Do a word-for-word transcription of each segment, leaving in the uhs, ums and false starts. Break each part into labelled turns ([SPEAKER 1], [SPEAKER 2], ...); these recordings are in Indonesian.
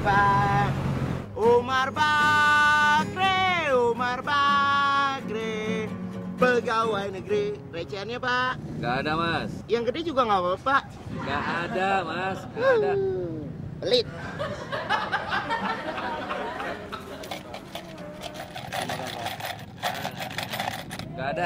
[SPEAKER 1] Pak. Umar Bakri, Umar Bakri, pegawai negeri. Recehannya Pak?
[SPEAKER 2] Gak ada mas.
[SPEAKER 1] Yang gede juga nggak apa-apa Pak?
[SPEAKER 2] Gak ada mas, gak ada.
[SPEAKER 1] Pelit.
[SPEAKER 2] Gak ada.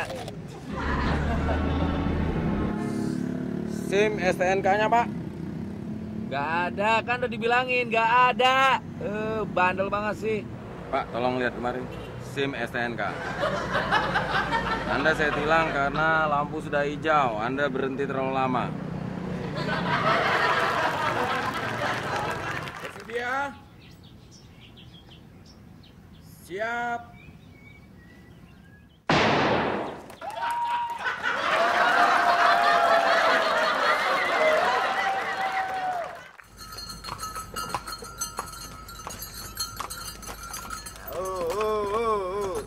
[SPEAKER 3] SIM S T N K-nya Pak?
[SPEAKER 2] Gak ada, kan udah dibilangin gak ada. Eh, bandel banget sih.
[SPEAKER 3] Pak, tolong lihat kemarin SIM S T N K. Anda saya tilang karena lampu sudah hijau. Anda berhenti terlalu lama. Bersedia? Siap.
[SPEAKER 1] Oh, oh, oh, oh.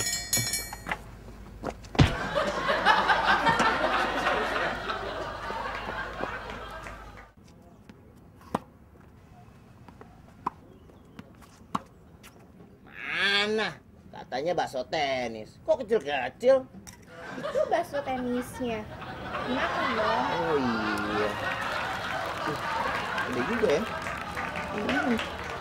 [SPEAKER 1] Mana? Katanya bakso tenis. Kok kecil-kecil?
[SPEAKER 4] Itu bakso tenisnya. Makan dong.
[SPEAKER 1] Oh iya. Uh, ada juga ya. Hmm.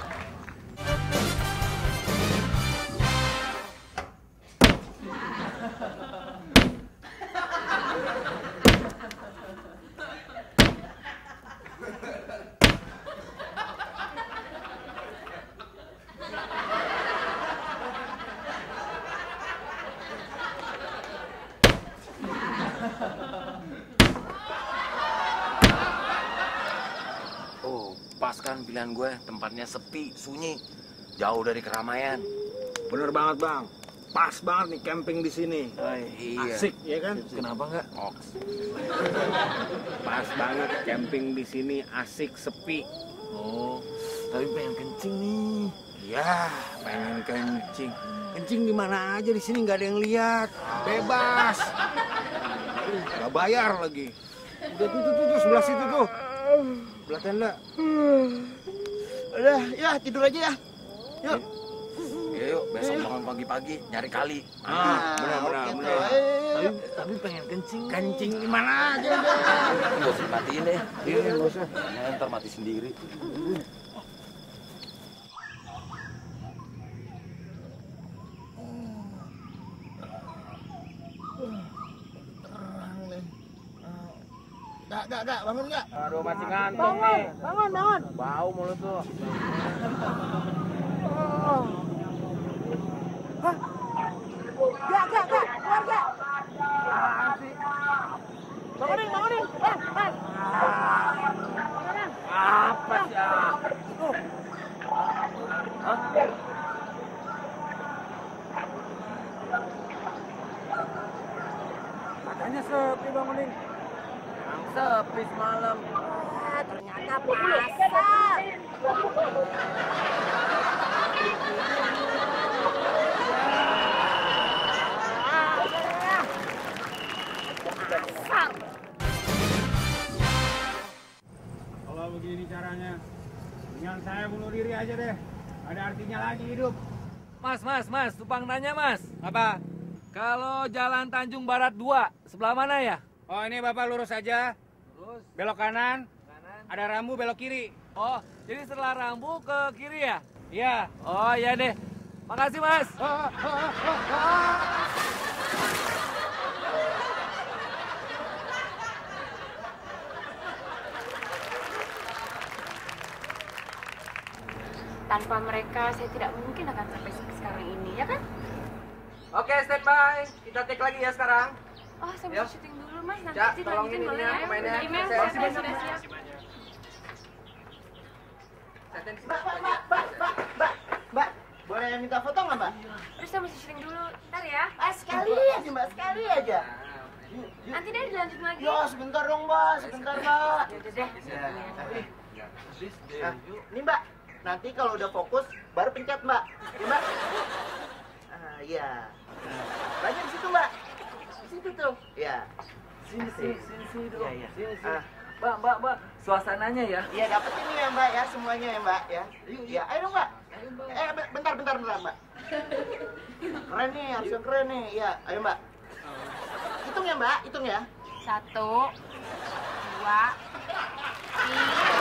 [SPEAKER 3] Oh, pas kan pilihan gue. Tempatnya sepi, sunyi, jauh dari keramaian.
[SPEAKER 5] Bener banget bang, pas banget nih camping di sini.
[SPEAKER 3] Iya.
[SPEAKER 5] Asik ya kan?
[SPEAKER 3] Kenapa nggak? Oh,
[SPEAKER 5] Pas banget camping di sini, asik, sepi.
[SPEAKER 3] oh, tapi pengen kencing nih.
[SPEAKER 5] Ya, pengen kencing. Kencing di mana aja di sini nggak ada yang lihat, bebas. Uh, Nggak bayar lagi. Udah tuh, tuh, tuh, tuh sebelah situ tuh, sebelah tenda.
[SPEAKER 1] Udah, ya tidur aja ya. Yuk.
[SPEAKER 3] Ya, yuk, besok bangun pagi-pagi nyari kali.
[SPEAKER 5] Ah, benar, benar,
[SPEAKER 1] oke
[SPEAKER 5] benar.
[SPEAKER 1] tuh. Ayo, ayo,
[SPEAKER 3] Tapi,
[SPEAKER 1] ayo.
[SPEAKER 3] tapi pengen kencing.
[SPEAKER 5] Kencing di mana aja deh.
[SPEAKER 3] Nggak usah matiin deh.
[SPEAKER 5] Iya, nggak usah.
[SPEAKER 3] Nah, ntar mati sendiri.
[SPEAKER 1] Gak, gak, gak, bangun gak?
[SPEAKER 5] Aduh, masih ngantuk nih.
[SPEAKER 1] Bangun, bangun.
[SPEAKER 5] Bau mulut tuh.
[SPEAKER 1] Gak, gak, gak, keluar gak? Bangunin, bangunin. Eh, eh.
[SPEAKER 5] Apa sih? ah? Katanya sepi bangunin. Yang sepi semalam.
[SPEAKER 1] Ah, ternyata pasar.
[SPEAKER 5] Kalau begini caranya, dengan saya bunuh diri aja deh. Ada artinya lagi hidup.
[SPEAKER 2] Mas, mas, mas, tupang tanya mas.
[SPEAKER 5] Apa?
[SPEAKER 2] Kalau Jalan Tanjung Barat dua, sebelah mana ya?
[SPEAKER 5] Oh ini bapak lurus aja,
[SPEAKER 2] Terus
[SPEAKER 5] belok kanan,
[SPEAKER 2] kanan.
[SPEAKER 5] ada rambu belok kiri.
[SPEAKER 2] Oh, jadi setelah Rambu ke kiri ya?
[SPEAKER 5] Iya.
[SPEAKER 2] Oh iya deh. Makasih mas.
[SPEAKER 5] Oh, oh, oh, oh, oh.
[SPEAKER 4] Tanpa mereka, saya tidak mungkin akan sampai sekarang ini, ya kan?
[SPEAKER 2] Oke, standby. Kita take lagi ya sekarang.
[SPEAKER 4] Oh, saya
[SPEAKER 2] Ya.
[SPEAKER 4] mau syuting dulu, Mas. Nanti
[SPEAKER 2] Ya,
[SPEAKER 4] dilanjutin
[SPEAKER 2] tolongin
[SPEAKER 4] boleh
[SPEAKER 2] ininya,
[SPEAKER 4] ya?
[SPEAKER 2] pemainnya.
[SPEAKER 4] Email,
[SPEAKER 2] Saya-
[SPEAKER 4] saya sudah sudah siap.
[SPEAKER 1] Mbak, mbak, mbak, mbak, mbak, mbak. Boleh minta foto nggak mbak?
[SPEAKER 4] Terus saya mesti syuting dulu. Ntar ya.
[SPEAKER 1] Ah, sekali aja mbak, sekali aja. Yuk, yuk.
[SPEAKER 4] Nanti deh dilanjutin lagi.
[SPEAKER 1] Ya, sebentar dong mbak, sebentar mbak.
[SPEAKER 4] Ya udah deh.
[SPEAKER 1] Nah, ini mbak, nanti kalau udah fokus baru pencet mbak. Ya mbak. Ah, iya. Banyak di situ mbak. Di situ tuh. Ya. Sini, sini, sini, sini dulu. Ya, ya. Sini, sini. Ah,
[SPEAKER 2] Mbak, mbak, mbak, suasananya ya.
[SPEAKER 1] Iya dapetin nih ya mbak ya semuanya ya mbak ya. Iya ayo dong mbak.
[SPEAKER 2] Ayo, Mbak.
[SPEAKER 1] Eh be- bentar bentar bentar mbak. Keren nih harus yang keren nih. Iya ayo mbak. Hitung ya mbak, hitung ya.
[SPEAKER 4] Satu, dua, tiga.